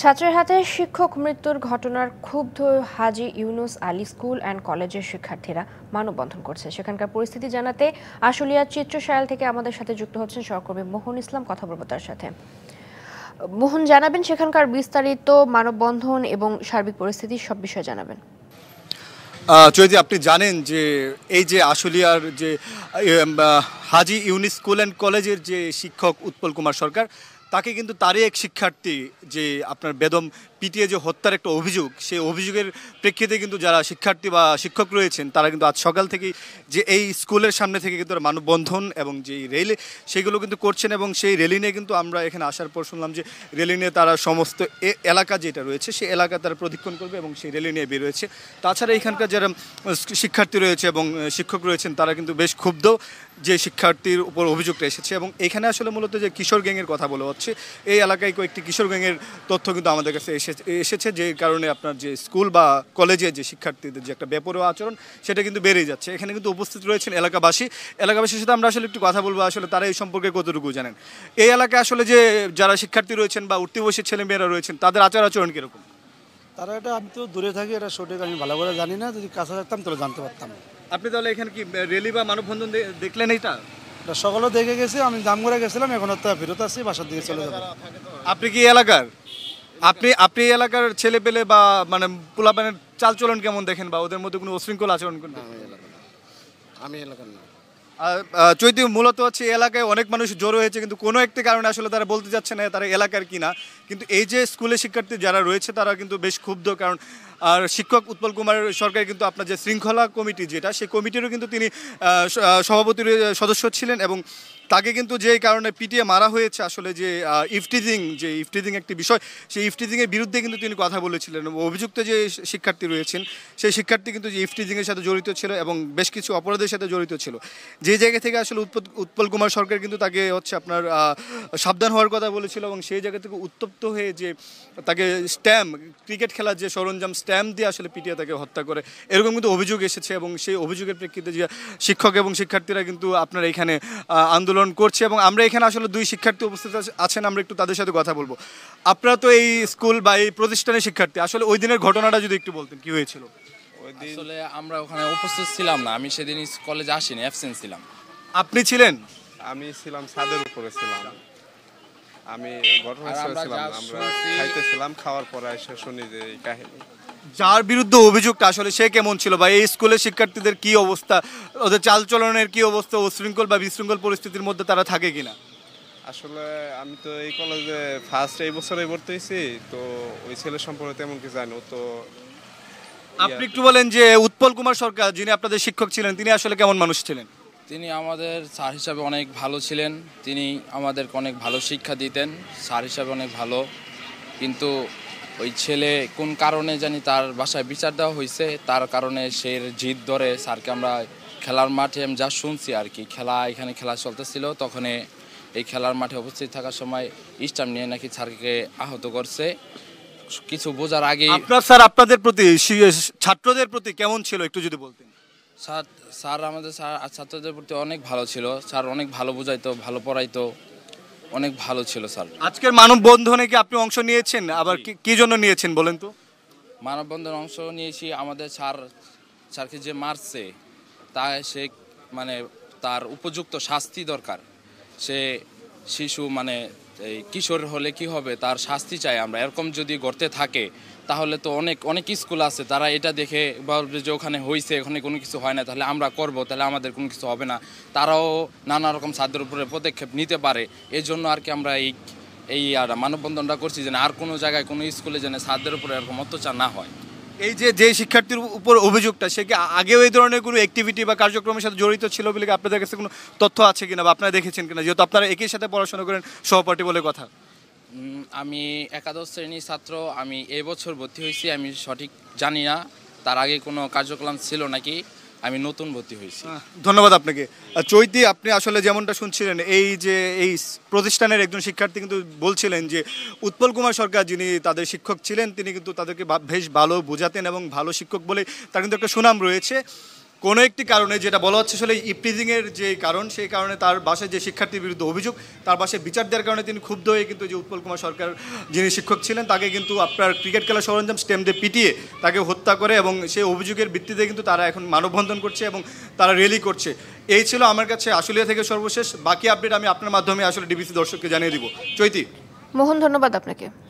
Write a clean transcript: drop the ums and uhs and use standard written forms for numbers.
ছাত্রের হাতে শিক্ষক মৃত্যুর ঘটনার ক্ষুব্ধ হাজী ইউনুস আলী স্কুল অ্যান্ড কলেজের শিক্ষার্থীরা মানববন্ধন করছে। সেখানকার পরিস্থিতি জানাতে আশুলিয়ার চিত্রশায়াল থেকে আমাদের সাথে যুক্ত হচ্ছেন সহকর্মী মোহন ইসলাম। কথা বলবো তার সাথে। মোহন, জানাবেন সেখানকার বিস্তারিত মানববন্ধন এবং সার্বিক পরিস্থিতি, সব বিষয়ে জানাবেন। চৈতি, আপনি জানেন যে এই যে আশুলিয়ার যে হাজী ইউনুস স্কুল অ্যান্ড কলেজের যে শিক্ষক উৎপল কুমার সরকার, তাকে কিন্তু তারই এক শিক্ষার্থী যে আপনার বেদম পিটিয়ে যে হত্যার একটা অভিযোগ, সেই অভিযোগের প্রেক্ষিতে কিন্তু যারা শিক্ষার্থী বা শিক্ষক রয়েছেন তারা কিন্তু আজ সকাল থেকেই যে এই স্কুলের সামনে থেকে কিন্তু মানববন্ধন এবং যে র্যালি সেগুলো কিন্তু করছেন। এবং সেই র্যালি নিয়ে কিন্তু আমরা এখানে আসার পর শুনলাম যে র্যালি নিয়ে তারা সমস্ত এলাকা যেটা রয়েছে সেই এলাকা তারা প্রদক্ষিণ করবে এবং সেই র্যালি নিয়ে বেরোয়েছে। তাছাড়া এখানকার যারা শিক্ষার্থী রয়েছে এবং শিক্ষক রয়েছেন তারা কিন্তু বেশ ক্ষুব্ধ যে শিক্ষার্থীর উপর অভিযোগটা এসেছে। এবং এখানে আসলে মূলত যে কিশোর গ্যাংয়ের কথা বলা হচ্ছে, এই এলাকায় কয়েকটি কিশোর গ্যাংয়ের তথ্য কিন্তু আমাদের কাছে এসেছে, যে কারণে আপনার যে স্কুল বা কলেজে যে শিক্ষার্থীদের যে একটা বেপরোয়া আচরণ সেটা কিন্তু বেড়েই যাচ্ছে। এখানে কিন্তু উপস্থিত রয়েছেন এলাকাবাসীর সাথে আমরা আসলে একটু কথা বলবো, আসলে তারা এই সম্পর্কে কতটুকু জানেন। এই এলাকায় আসলে যে যারা শিক্ষার্থী রয়েছেন বা উঠতি বয়সী ছেলেমেয়েরা রয়েছেন তাদের আচরণ কীরকম? তারা এটা, আমি তো দূরে থাকি, এটা সঠিক আমি ভালো করে জানি না। যদি কাছে থাকতাম তাহলে জানতে পারতাম। আপনি তাহলে এখানে কি র্যালি বা মানববন্ধন দেখলেন? এটা সকালেও দেখে গেছি, আমি জামগড়া গেছিলাম, এখন তো ফেরত আসছি, বাসার দিকে চলে যাবো। আপনি কি এলাকার আপনি এলাকার ছেলে পেলে বা মানে পোলাপানের চালচলন কেমন দেখেন, বা ওদের মধ্যে কোনো উশৃঙ্খল আচরণ? আমি এলাকার না। চৈতি, মূলত হচ্ছে এলাকায় অনেক মানুষ জড়ো হয়েছে, কিন্তু কোনো একটি কারণে আসলে তারা বলতে যাচ্ছে না তারা এলাকার কিনা। কিন্তু এই যে স্কুলের শিক্ষার্থী যারা রয়েছে তারা কিন্তু বেশ ক্ষুব্ধ, কারণ আর শিক্ষক উৎপল কুমার সরকার কিন্তু আপনার যে শৃঙ্খলা কমিটি যেটা, সেই কমিটিরও কিন্তু তিনি সভাপতির সদস্য ছিলেন। এবং তাকে কিন্তু যেই কারণে পিটিয়ে মারা হয়েছে, আসলে যে ইফটিজিং একটি বিষয়, সেই ইফটিজিংয়ের বিরুদ্ধে কিন্তু তিনি কথা বলেছিলেন। অভিযুক্ত যে শিক্ষার্থী রয়েছেন সেই শিক্ষার্থী কিন্তু যে ইফটিজিংয়ের সাথে জড়িত ছিল এবং বেশ কিছু অপরাধের সাথে জড়িত ছিল। যে জায়গা থেকে আসলে উৎপল কুমার সরকার কিন্তু তাকে হচ্ছে আপনার সাবধান হওয়ার কথা বলেছিল, এবং সেই জায়গা থেকে উত্তপ্ত হয়ে যে তাকে ক্রিকেট খেলার যে সরঞ্জাম স্ট্যাম্প দিয়ে আসলে পিটিয়ে তাকে হত্যা করে, এরকম কিন্তু অভিযোগ এসেছে। এবং সেই অভিযোগের প্রেক্ষিতে যে শিক্ষক এবং শিক্ষার্থীরা কিন্তু আপনার এখানে আন্দোলন করছে। এবং আমরা এখানে আসলে দুই শিক্ষার্থী উপস্থিত আছেন, আমরা একটু তাদের সাথে কথা বলবো। আপনারা তো এই স্কুল বা এই প্রতিষ্ঠানের শিক্ষার্থী, আসলে ওই দিনের ঘটনাটা যদি একটু বলতেন, কি হয়েছিল? আসলে আমরা ওখানে উপস্থিত ছিলাম না, আমি সেদিন কলেজে আসিনি, অ্যাবসেন্ট ছিলাম। আপনি ছিলেন? আমি ছিলাম, ছাদের উপরে ছিলাম। আমি ঘটনাস্থলে ছিলাম, আমরা খাইতেছিলাম, খাওয়ার পরে এসে শুনি যে এই কাহিনী। যার বিরুদ্ধে অভিযোগটা আসলে সে কেমন ছিল, বা এই স্কুলের শিক্ষার্থীদের কি অবস্থা, ওদের চালচলনের কি অবস্থা, উশৃঙ্খল বা বিশৃঙ্খল পরিস্থিতির মধ্যে তারা থাকে কিনা? আসলে আমি তো এই কলেজে ফার্স্ট এই বছরে ভর্তি হয়েছি, তো ওই ছেলের সম্পর্কে তেমন কি জানি। তো আপনি একটু বলেন যে উৎপল কুমার সরকার যিনি আপনাদের শিক্ষক ছিলেন, তিনি আসলে কেমন মানুষ ছিলেন? তিনি আমাদের স্যার হিসাবে অনেক ভালো ছিলেন, তিনি আমাদেরকে অনেক ভালো শিক্ষা দিতেন, স্যার হিসাবে অনেক ভালো। কিন্তু ওই ছেলে কোন কারণে জানি তার বাসায় বিচার দেওয়া হয়েছে, তার কারণে সে জিদ ধরে স্যারকে, আমরা খেলার মাঠে আমি যা শুনছি আর কি, এখানে খেলা চলতেছিল, তখন এই খেলার মাঠে উপস্থিত থাকার সময় স্টাম্প নিয়ে নাকি স্যারকে আহত করছে। কিছু বোঝার আগে আপনার স্যার আপনাদের প্রতি, ছাত্রদের প্রতি কেমন ছিল একটু যদি বলতেন? স্যার আমাদের ছাত্রদের প্রতি অনেক ভালো ছিল, স্যার অনেক ভালো বুঝাইতো, ভালো পড়াইতো, অনেক ভালো ছিল স্যার। আজকের মানববন্ধনে কি আপনি অংশ নিয়েছেন? আবার কি জন্য নিয়েছেন বলেন তো? মানববন্ধনে অংশ নিয়েছি, আমাদের স্যারকে যে মারছে সে মানে তার উপযুক্ত শাস্তি দরকার। সে শিশু মানে এই কিশোর হলে কি হবে, তার শাস্তি চাই আমরা। এরকম যদি করতে থাকে তাহলে তো অনেক স্কুল আছে তারা এটা দেখে বলবে যে ওখানে হয়েছে, ওখানে কোনো কিছু হয় না, তাহলে আমরা করব, তাহলে আমাদের কোনো কিছু হবে না। তারাও নানা রকম ছাত্রের উপরে পদক্ষেপ নিতে পারে। এই জন্য আর কি আমরা এই মানববন্ধনটা করছি, যেন আর কোনো জায়গায় কোনো স্কুলে যেন ছাত্রদের উপরে এরকম অত্যাচার না হয়। এই যে শিক্ষার্থীর উপর অভিযোগটা, সে কি আগেও এই ধরনের কোনো অ্যাক্টিভিটি বা কার্যক্রমের সাথে জড়িত ছিল বলে আপনাদের কাছে কোনো তথ্য আছে কিনা, বা আপনারা দেখেছেন কিনা, যেহেতু আপনারা একই সাথে পড়াশোনা করেন, সহপাঠী বলে কথা? আমি একাদশ শ্রেণীর ছাত্র, আমি এই বছর ভর্তি হয়েছি, আমি সঠিক জানি না তার আগে কোনো কার্যক্রম ছিল নাকি, আমি নতুন ভর্তি হয়েছি। ধন্যবাদ আপনাকে। চৈতি, আপনি আসলে যেমনটা শুনছিলেন, এই প্রতিষ্ঠানের একজন শিক্ষার্থী কিন্তু বলছিলেন যে উৎপল কুমার সরকার যিনি তাদের শিক্ষক ছিলেন, তিনি কিন্তু তাদেরকে বেশ ভালো বোঝাতেন এবং ভালো শিক্ষক বলে তার কিন্তু একটা সুনাম রয়েছে। কোনো একটি কারণে যেটা বলা হচ্ছে আসলে ইপটিজিংয়ের যে কারণ, সেই কারণে তার বাসায় যে শিক্ষার্থীর বিরুদ্ধে অভিযোগ, তার বাসায় বিচার দেওয়ার কারণে তিনি ক্ষুব্ধ হয়ে কিন্তু যে উৎপল কুমার সরকার যিনি শিক্ষক ছিলেন তাকে কিন্তু আপনার ক্রিকেট খেলার সরঞ্জাম স্টেম দিয়ে পিটিয়ে তাকে হত্যা করে, এবং সেই অভিযোগের ভিত্তিতে কিন্তু তারা এখন মানববন্ধন করছে এবং তারা র্যালি করছে। এই ছিল আমার কাছে আশুলিয়া থেকে সর্বশেষ। বাকি আপডেট আমি আপনার মাধ্যমে আসলে ডিবিসি দর্শককে জানিয়ে দিব। চৈতি। মোহন, ধন্যবাদ আপনাকে।